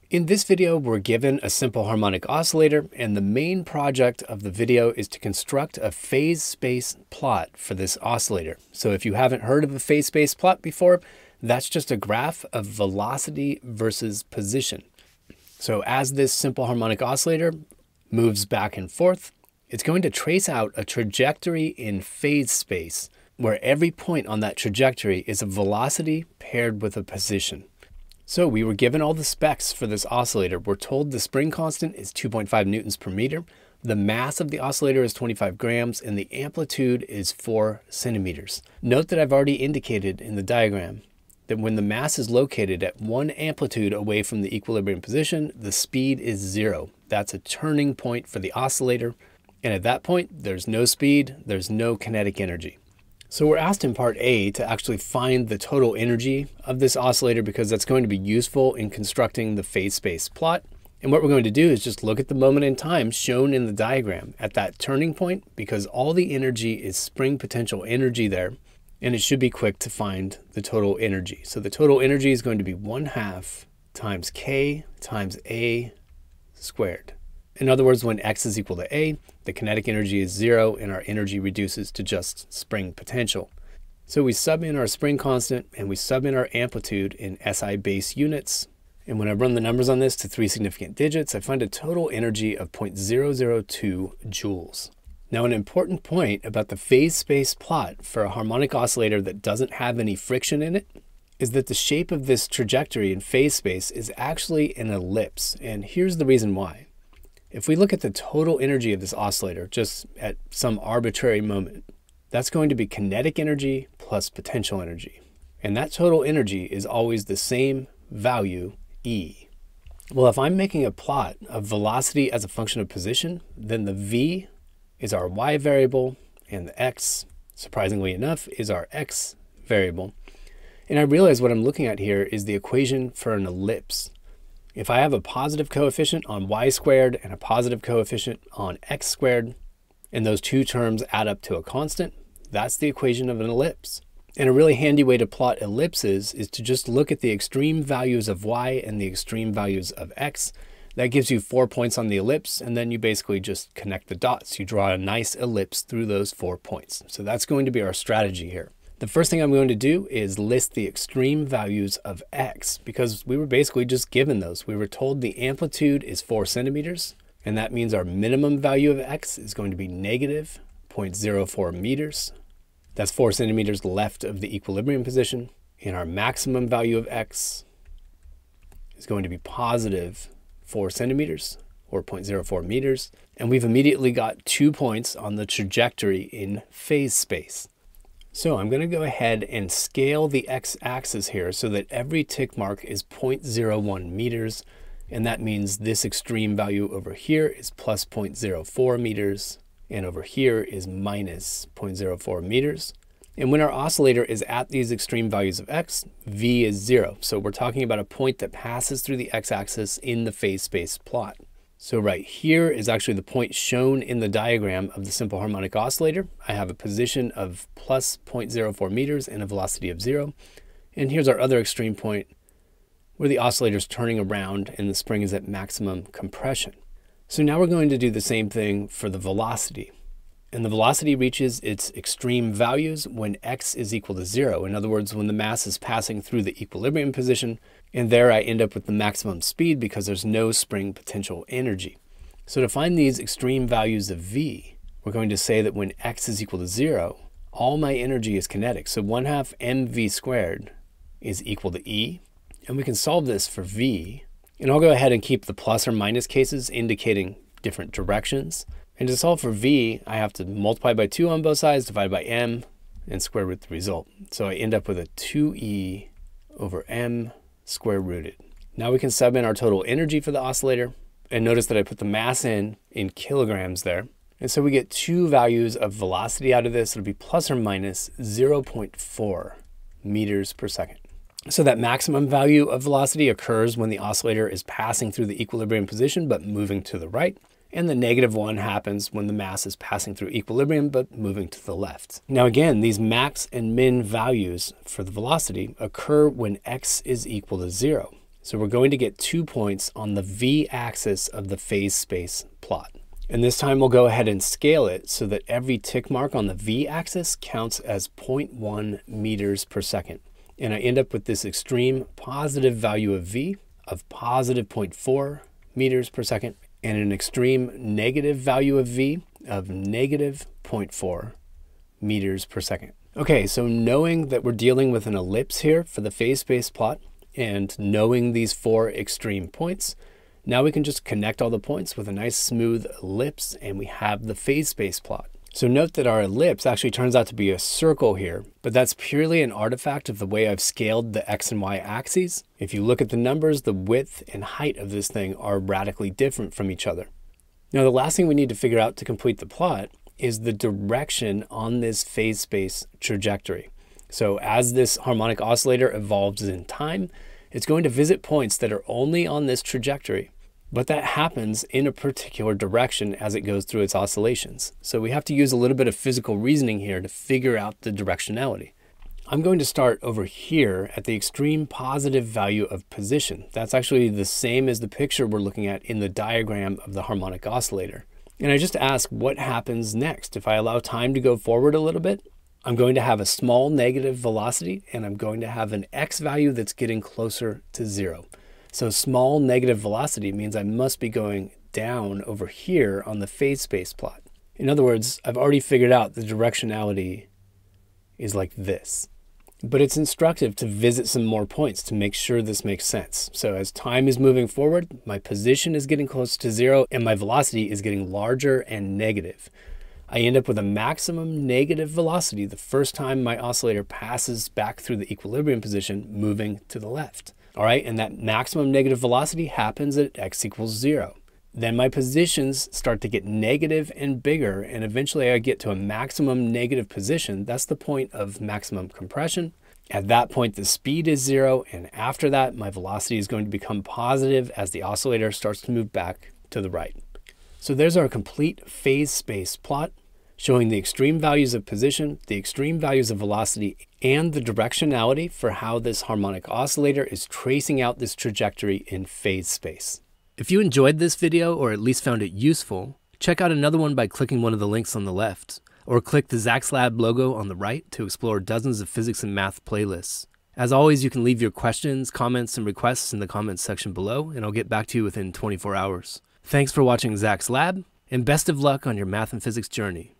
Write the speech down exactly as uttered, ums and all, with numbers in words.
In this video, we're given a simple harmonic oscillator, and the main project of the video is to construct a phase space plot for this oscillator. So if you haven't heard of a phase space plot before, that's just a graph of velocity versus position. So as this simple harmonic oscillator moves back and forth, it's going to trace out a trajectory in phase space, where every point on that trajectory is a velocity paired with a position. So we were given all the specs for this oscillator. We're told the spring constant is two point five newtons per meter. The mass of the oscillator is twenty-five grams and the amplitude is four centimeters. Note that I've already indicated in the diagram that when the mass is located at one amplitude away from the equilibrium position, the speed is zero. That's a turning point for the oscillator. And at that point, there's no speed, there's no kinetic energy. So we're asked in part A to actually find the total energy of this oscillator because that's going to be useful in constructing the phase space plot. And what we're going to do is just look at the moment in time shown in the diagram at that turning point, because all the energy is spring potential energy there, and it should be quick to find the total energy. So the total energy is going to be one half times K times A squared. In other words, when X is equal to A, the kinetic energy is zero and our energy reduces to just spring potential. So we sub in our spring constant and we sub in our amplitude in S I base units. And when I run the numbers on this to three significant digits, I find a total energy of zero point zero zero two joules. Now, an important point about the phase space plot for a harmonic oscillator that doesn't have any friction in it is that the shape of this trajectory in phase space is actually an ellipse. And here's the reason why. If we look at the total energy of this oscillator just at some arbitrary moment, that's going to be kinetic energy plus potential energy. And that total energy is always the same value, E. Well, if I'm making a plot of velocity as a function of position, then the V is our Y variable and the X, surprisingly enough, is our X variable. And I realize what I'm looking at here is the equation for an ellipse. If I have a positive coefficient on y squared and a positive coefficient on x squared, and those two terms add up to a constant, that's the equation of an ellipse. And a really handy way to plot ellipses is to just look at the extreme values of y and the extreme values of x. That gives you four points on the ellipse, and then you basically just connect the dots. You draw a nice ellipse through those four points. So that's going to be our strategy here. The first thing I'm going to do is list the extreme values of X, because we were basically just given those. We were told the amplitude is four centimeters, and that means our minimum value of X is going to be negative zero point zero four meters. That's four centimeters left of the equilibrium position. And our maximum value of X is going to be positive four centimeters, or zero point zero four meters. And we've immediately got two points on the trajectory in phase space. So I'm going to go ahead and scale the x-axis here so that every tick mark is zero point zero one meters, and that means this extreme value over here is plus zero point zero four meters, and over here is minus zero point zero four meters. And when our oscillator is at these extreme values of x, V is zero. So we're talking about a point that passes through the x-axis in the phase space plot. So right here is actually the point shown in the diagram of the simple harmonic oscillator. I have a position of plus zero point zero four meters and a velocity of zero. And here's our other extreme point where the oscillator is turning around and the spring is at maximum compression. So now we're going to do the same thing for the velocity. And the velocity reaches its extreme values when x is equal to zero. In other words, when the mass is passing through the equilibrium position, and there I end up with the maximum speed because there's no spring potential energy. So to find these extreme values of V, we're going to say that when x is equal to zero, all my energy is kinetic. So one half mv squared is equal to E. And we can solve this for V. And I'll go ahead and keep the plus or minus cases indicating different directions. And to solve for V, I have to multiply by two on both sides, divide by m, and square root the result. So I end up with a two E over m square rooted. Now we can sub in our total energy for the oscillator, and notice that I put the mass in in kilograms there. And so we get two values of velocity out of this. It'll be plus or minus zero point four meters per second. So that maximum value of velocity occurs when the oscillator is passing through the equilibrium position but moving to the right. And the negative one happens when the mass is passing through equilibrium but moving to the left. Now again, these max and min values for the velocity occur when x is equal to zero. So we're going to get two points on the v-axis of the phase space plot. And this time we'll go ahead and scale it so that every tick mark on the v-axis counts as zero point one meters per second. And I end up with this extreme positive value of v of positive zero point four meters per second and an extreme negative value of v of negative zero point four meters per second. Okay, so knowing that we're dealing with an ellipse here for the phase space plot and knowing these four extreme points, now we can just connect all the points with a nice smooth ellipse and we have the phase space plot. So note that our ellipse actually turns out to be a circle here, but that's purely an artifact of the way I've scaled the x and y axes. If you look at the numbers, the width and height of this thing are radically different from each other. Now the last thing we need to figure out to complete the plot is the direction on this phase space trajectory. So as this harmonic oscillator evolves in time, it's going to visit points that are only on this trajectory, but that happens in a particular direction as it goes through its oscillations. So we have to use a little bit of physical reasoning here to figure out the directionality. I'm going to start over here at the extreme positive value of position. That's actually the same as the picture we're looking at in the diagram of the harmonic oscillator. And I just ask what happens next. If I allow time to go forward a little bit, I'm going to have a small negative velocity and I'm going to have an x value that's getting closer to zero. So small negative velocity means I must be going down over here on the phase space plot. In other words, I've already figured out the directionality is like this. But it's instructive to visit some more points to make sure this makes sense. So as time is moving forward, my position is getting close to zero and my velocity is getting larger and negative. I end up with a maximum negative velocity the first time my oscillator passes back through the equilibrium position, moving to the left. All right, and that maximum negative velocity happens at x equals zero. Then my positions start to get negative and bigger, and eventually I get to a maximum negative position. That's the point of maximum compression. At that point, the speed is zero, and after that, my velocity is going to become positive as the oscillator starts to move back to the right. So there's our complete phase space plot, showing the extreme values of position, the extreme values of velocity, and the directionality for how this harmonic oscillator is tracing out this trajectory in phase space. If you enjoyed this video, or at least found it useful, check out another one by clicking one of the links on the left, or click the Zach's Lab logo on the right to explore dozens of physics and math playlists. As always, you can leave your questions, comments, and requests in the comments section below, and I'll get back to you within twenty-four hours. Thanks for watching Zach's Lab, and best of luck on your math and physics journey.